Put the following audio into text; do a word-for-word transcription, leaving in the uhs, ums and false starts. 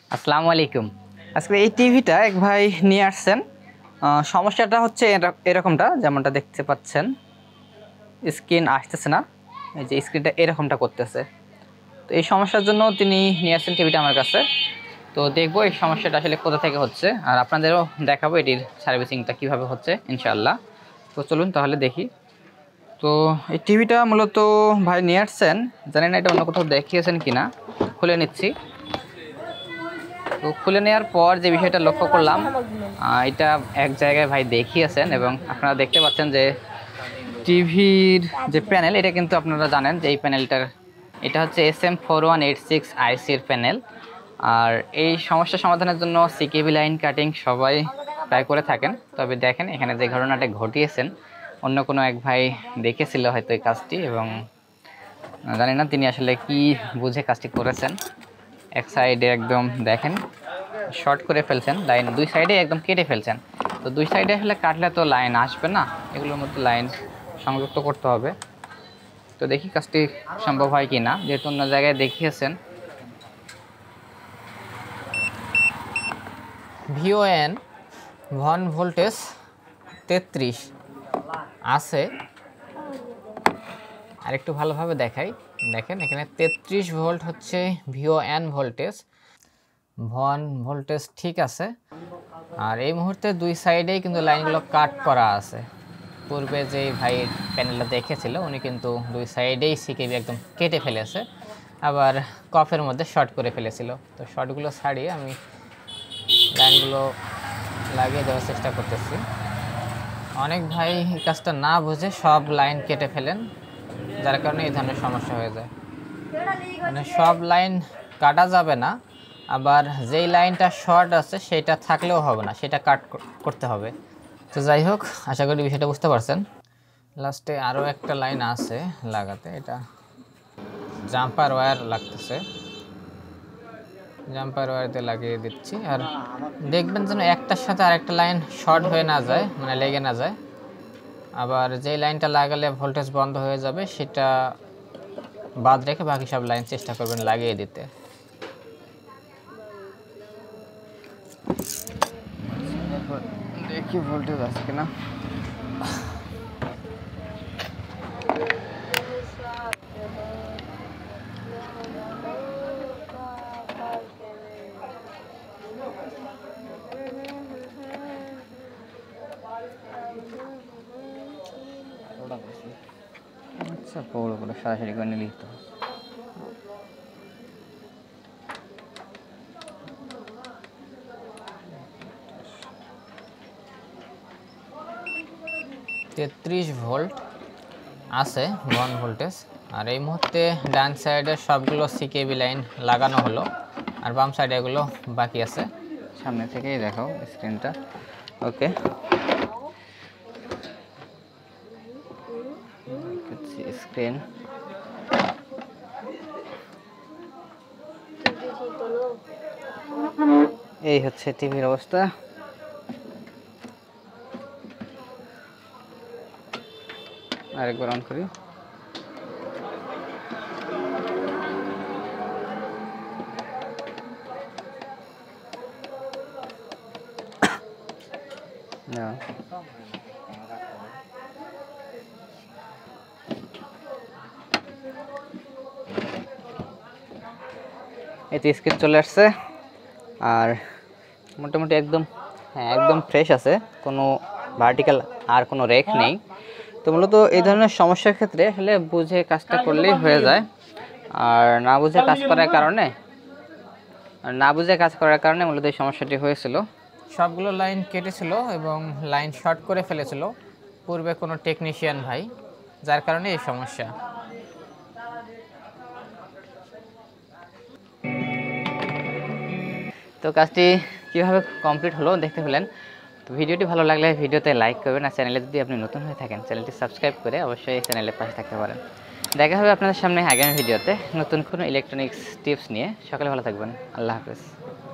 আসসালামু আলাইকুম। আজকে এই টিভিটা এক ভাই নিয়ে আসছেন। সমস্যাটা হচ্ছে এরকমটা, যেমনটা দেখতে পাচ্ছেন স্ক্রিন আসতেছে না, এই যে স্ক্রিনটা এরকমটা করতেছে। তো এই সমস্যার জন্য তিনি নিয়ে আসছেন টিভিটা আমার কাছে। তো দেখবো এই সমস্যাটা আসলে কোথা থেকে হচ্ছে, আর আপনাদেরও দেখাবো এটির সার্ভিসিংটা কীভাবে হচ্ছে ইনশাআল্লাহ। তো চলুন তাহলে দেখি। তো এই টিভিটা মূলত ভাই নিয়ে আসছেন, জানি না এটা অন্য কোথাও দেখিয়েছেন কিনা, খুলে নিচ্ছি। তো খুলে নেওয়ার পর যে বিষয়টা লক্ষ্য করলাম, এটা এক জায়গায় ভাই দেখিয়েছেন এবং আপনারা দেখতে পাচ্ছেন যে টিভির যে প্যানেল, এটা কিন্তু আপনারা জানেন যে এই প্যানেলটার এটা হচ্ছে S M four one eight six আইসির প্যানেল। আর এই সমস্যা সমাধানের জন্য সিকেবি লাইন কাটিং সবাই প্রায় করে থাকেন। তবে দেখেন এখানে যে ঘটনাটা ঘটিয়েছেন, অন্য কোনো এক ভাই দেখেছিল হয়তো এই কাজটি, এবং জানি না তিনি আসলে কি বুঝে কাজটি করেছেন। এক সাইডে একদম দেখেন শর্ট করে ফেলছেন, লাইন দুই সাইডে একদম কেটে ফেলছেন। তো দুই সাইডে আসলে কাটলে তো লাইন আসবে না, এগুলোর মধ্যে লাইন সংযুক্ত করতে হবে। তো দেখি কাজটি সম্ভব হয় কি না, যেহেতু অন্য জায়গায় দেখিয়েছেন। ভিওএন ভন ভোল্টেজ তেত্রিশ আছে, আর একটু ভালোভাবে দেখাই। দেখেন এখানে তেত্রিশ ভোল্ট হচ্ছে ভিওএন ভোল্টেজ, ভন ভোল্টেজ ঠিক আছে। আর এই মুহূর্তে দুই সাইডেই কিন্তু লাইনগুলো কাট করা আছে। পূর্বে যে ভাই প্যানেলটা দেখেছিল উনি কিন্তু দুই সাইডেই সিকেবি একদম কেটে ফেলেছে, আবার কফের মধ্যে শর্ট করে ফেলেছিল। তো শর্টগুলো ছাড়িয়ে আমি লাইনগুলো লাগিয়ে দেওয়ার চেষ্টা করতেছি। অনেক ভাই এই কাজটা না বুঝে সব লাইন কেটে ফেলেন, যার কারণে এই ধরনের সমস্যা হয়ে যায়। মানে সব লাইন কাটা যাবে না, আবার যেই লাইনটা শর্ট আছে সেটা থাকলেও হবে না, সেটা কাট করতে হবে। তো যাই হোক, আশা করি বিষয়টা বুঝতে পারছেন। লাস্টে আরও একটা লাইন আছে লাগাতে, এটা জাম্পার ওয়্যার লাগতেছে, জাম্পার ওয়্যার দিয়ে লাগিয়ে দিচ্ছি। আর দেখবেন যেন একটার সাথে আরেকটা লাইন শর্ট হয়ে না যায়, মানে লেগে না যায়। আবার যেই লাইনটা লাগালে ভোল্টেজ বন্ধ হয়ে যাবে সেটা বাদ রেখে বাকি সব লাইন চেষ্টা করবেন লাগিয়ে দিতে। দেখি ভোল্টেজ আছে কিনা। আচ্ছা, পৌড় করে সরাসরি করে নিলেই তো। তেত্রিশ ভোল্ট আছে ওয়ান ভোল্টেজ। আর এই মুহূর্তে ডান সাইডের সবগুলো সিকেবি লাইন লাগানো হলো, আর বাম সাইডে এগুলো বাকি আছে। সামনে থেকেই দেখাও স্ক্রিনটা। ওকে, স্ক্রিন এই হচ্ছে টিভির অবস্থা। আরেকবার অন করি। না, এই তো স্ক্রিন চলে আসছে, আর মোটামুটি একদম হ্যাঁ একদম ফ্রেশ আছে, কোনো ভার্টিক্যাল আর কোনো রেক নেই। তো মূলত এই ধরনের সমস্যার ক্ষেত্রে আসলে বুঝে কাজটা করলেই হয়ে যায়, আর না বুঝে কাজ করার কারণে আর না বুঝে কাজ করার কারণে মূলত এই সমস্যাটি হয়েছিল। সবগুলো লাইন কেটেছিল এবং লাইন শর্ট করে ফেলেছিল পূর্বে কোনো টেকনিশিয়ান ভাই, যার কারণে এই সমস্যা। তো কাজটি কীভাবে কমপ্লিট হলো দেখতে পেলেন। তো ভিডিওটি ভালো লাগলে ভিডিওতে লাইক করবেন, আর চ্যানেলে যদি আপনি নতুন হয়ে থাকেন চ্যানেলটি সাবস্ক্রাইব করে অবশ্যই চ্যানেলের পাশে থাকতে পারেন। দেখা হবে আপনাদের সামনে আগামী ভিডিওতে নতুন কোনো ইলেকট্রনিক্স টিপস নিয়ে। সকালে ভালো থাকবেন, আল্লাহ হাফেজ।